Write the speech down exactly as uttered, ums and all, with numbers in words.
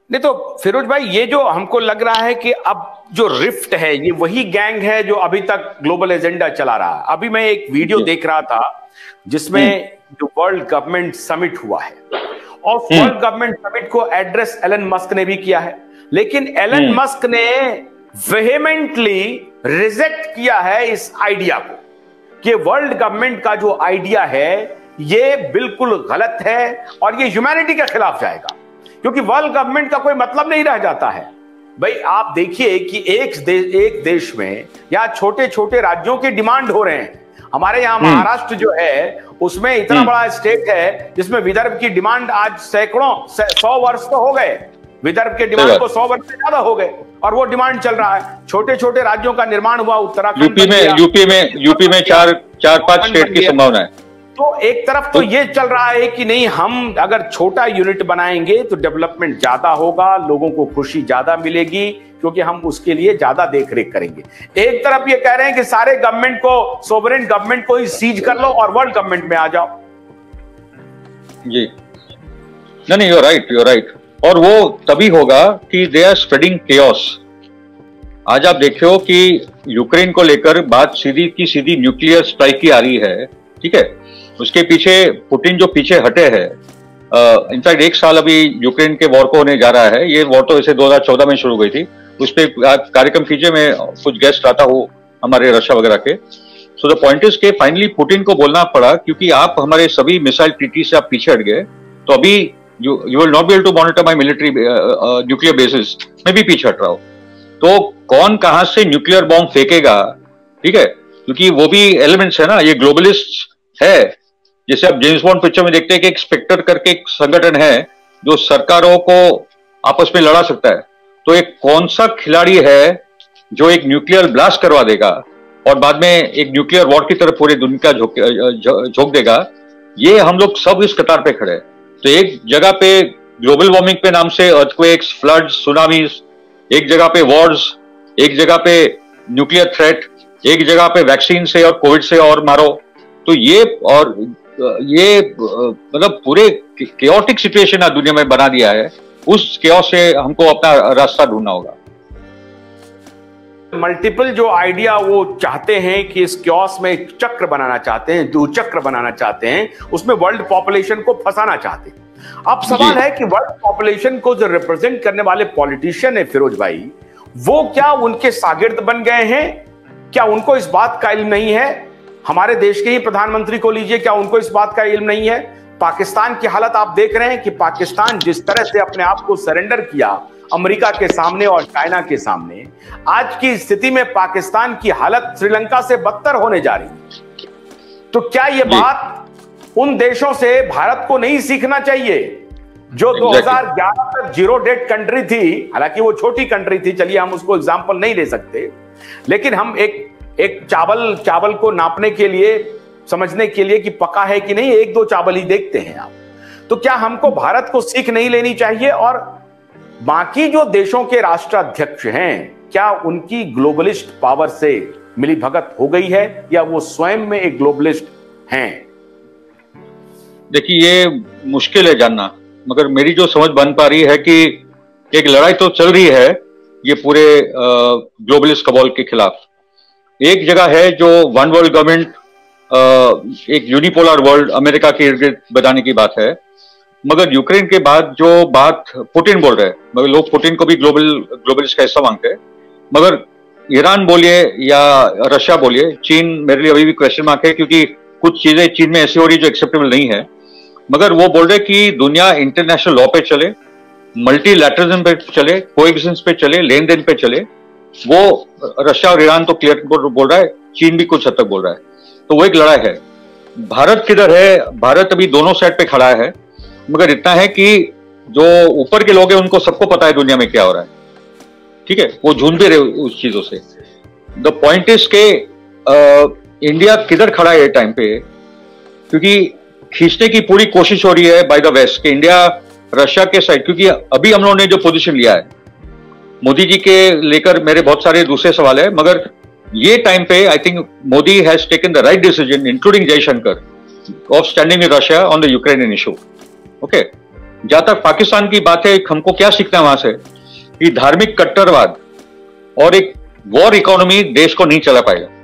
नहीं तो फिरोज भाई, ये जो हमको लग रहा है कि अब जो रिफ्ट है ये वही गैंग है जो अभी तक ग्लोबल एजेंडा चला रहा है। अभी मैं एक वीडियो देख रहा था जिसमें जो वर्ल्ड गवर्नमेंट समिट हुआ है, और वर्ल्ड गवर्नमेंट समिट को एड्रेस एलन मस्क ने भी किया है, लेकिन एलन मस्क ने वेहेमेंटली रिजेक्ट किया है इस आइडिया को कि वर्ल्ड गवर्नमेंट का जो आइडिया है ये बिल्कुल गलत है और ये ह्यूमैनिटी के खिलाफ जाएगा, क्योंकि वर्ल्ड गवर्नमेंट का कोई मतलब नहीं रह जाता है। भाई आप देखिए कि एक देश एक देश में या छोटे छोटे राज्यों के डिमांड हो रहे हैं। हमारे यहाँ महाराष्ट्र जो है उसमें इतना बड़ा स्टेट है जिसमें विदर्भ की डिमांड आज सैकड़ों सौ वर्ष तो हो गए, विदर्भ के डिमांड को सौ वर्ष से ज्यादा हो गए और वो डिमांड चल रहा है। छोटे छोटे राज्यों का निर्माण हुआ, उत्तराखंड यूपी में यूपी में यूपी में चार चार पांच स्टेट की संभावना है। तो एक तरफ तो ये चल रहा है कि नहीं, हम अगर छोटा यूनिट बनाएंगे तो डेवलपमेंट ज्यादा होगा, लोगों को खुशी ज्यादा मिलेगी क्योंकि हम उसके लिए ज्यादा देख रेख करेंगे। एक तरफ ये कह रहे हैं कि सारे गवर्नमेंट को, सोवरेन गवर्नमेंट को ही सीज कर लो और वर्ल्ड गवर्नमेंट में आ जाओ। जी नहीं नहीं, यू राइट यू राइट। और वो तभी होगा कि दे आर स्प्रेडिंग केओस। आज आप देखो कि यूक्रेन को लेकर बात सीधी की सीधी न्यूक्लियर स्ट्राइक की आ रही है, ठीक है। उसके पीछे पुतिन जो पीछे हटे हैं, इनफैक्ट एक साल अभी यूक्रेन के वॉर को होने जा रहा है। ये वॉर तो वैसे दो हज़ार चौदह में शुरू हुई थी, उस पर कार्यक्रम कीजिए, मैं कुछ गेस्ट आता हूँ हमारे रशिया वगैरह के। सो द पॉइंट इज के फाइनली पुतिन को बोलना पड़ा क्योंकि आप हमारे सभी मिसाइल ट्रीटी से आप पीछे हट गए, तो अभी you you will not be able to monitor my military nuclear bases, मैं भी पीछे हट रहा हूँ। तो कौन कहां से न्यूक्लियर बॉम्ब फेंकेगा, ठीक है, क्योंकि वो भी एलिमेंट्स है ना, ये ग्लोबलिस्ट है। जैसे आप जेम्स बॉन्ड पिक्चर में देखते हैं कि एक स्पेक्टर करके एक संगठन है जो सरकारों को आपस में लड़ा सकता है। तो एक कौन सा खिलाड़ी है जो एक न्यूक्लियर ब्लास्ट करवा देगा और बाद में एक न्यूक्लियर वॉर की तरफ पूरी दुनिया झोंक देगा, ये हम लोग सब इस कतार पे खड़े हैं। तो एक जगह पे ग्लोबल वार्मिंग पे नाम से अर्थक्वेक्स, फ्लड्स, सुनामीज, एक जगह पे वॉर्स, एक जगह पे न्यूक्लियर थ्रेट, एक जगह पे वैक्सीन से और कोविड से और मारो। तो ये और ये मतलब पूरे केओटिक सिचुएशन आज दुनिया में बना दिया है। उस केओस से हमको अपना रास्ता ढूंढना होगा। मल्टीपल जो आइडिया वो चाहते हैं कि इस केओस में एक चक्र बनाना चाहते हैं, दो चक्र बनाना चाहते हैं, उसमें वर्ल्ड पॉपुलेशन को फंसाना चाहते हैं। अब सवाल है कि वर्ल्ड पॉपुलेशन को जो रिप्रेजेंट करने वाले पॉलिटिशियन है फिरोज भाई, वो क्या उनके शागिर्द बन गए हैं? क्या उनको इस बात का इल्म नहीं है? हमारे देश के ही प्रधानमंत्री को लीजिए, क्या उनको इस बात का इल्म नहीं है? पाकिस्तान की हालत आप देख रहे हैं कि पाकिस्तान जिस तरह से अपने आप को सरेंडर किया अमेरिका के सामने और चाइना के सामने, आज की स्थिति में पाकिस्तान की हालत श्रीलंका से बदतर होने जा रही है। तो क्या यह बात उन देशों से भारत को नहीं सीखना चाहिए जो दो हज़ार ग्यारह तक जीरो डेट कंट्री थी? हालांकि वो छोटी कंट्री थी, चलिए हम उसको एग्जांपल नहीं ले सकते, लेकिन हम एक एक चावल चावल को नापने के लिए, समझने के लिए कि पका है कि नहीं, एक दो चावल ही देखते हैं आप। तो क्या हमको भारत को सीख नहीं लेनी चाहिए? और बाकी जो देशों के राष्ट्राध्यक्ष हैं, क्या उनकी ग्लोबलिस्ट पावर से मिलीभगत हो गई है या वो स्वयं में एक ग्लोबलिस्ट हैं? देखिए ये मुश्किल है जानना, मगर मेरी जो समझ बन पा रही है कि एक लड़ाई तो चल रही है ये पूरे ग्लोबलिस्ट कबॉल के खिलाफ। एक जगह है जो वन वर्ल्ड गवर्नमेंट, एक यूनिपोलर वर्ल्ड अमेरिका के इर्द गिर्द बनाने की बात है, मगर यूक्रेन के बाद जो बात पुतिन बोल रहे हैं, मगर लोग पुतिन को भी ग्लोबल ग्लोबलिस्ट का हिस्सा मांगते हैं, मगर ईरान बोलिए या रशिया बोलिए, चीन मेरे लिए अभी भी क्वेश्चन मार्क है क्योंकि कुछ चीजें चीन में ऐसी हो रही जो एक्सेप्टेबल नहीं है। मगर वो बोल रहे कि दुनिया इंटरनेशनल लॉ पे चले, मल्टीलैटरलिज्म पे चले, कोएग्जिस्टेंस पे चले, लेन देन पे चले। वो रशिया और ईरान तो क्लियर बोल रहा है, चीन भी कुछ हद तक बोल रहा है। तो वो एक लड़ाई है। भारत किधर है? भारत अभी दोनों साइड पे खड़ा है, मगर इतना है कि जो ऊपर के लोग हैं उनको सबको पता है दुनिया में क्या हो रहा है, ठीक है, वो झूठ भी रहे उस चीजों से। द पॉइंट इज के इंडिया किधर खड़ा है टाइम पे, क्योंकि खींचने की पूरी कोशिश हो रही है बाय द वेस्ट कि इंडिया रशिया के साइड, क्योंकि अभी हम लोगों ने जो पोजीशन लिया है मोदी जी के लेकर मेरे बहुत सारे दूसरे सवाल है, मगर ये टाइम पे I think Modi has taken the right decision including Jaishankar of standing with Russia on the Ukrainian issue. Okay, जहां तक पाकिस्तान की बात है, हमको क्या सीखना है वहां से कि धार्मिक कट्टरवाद और एक वॉर इकोनॉमी देश को नहीं चला पाएगा।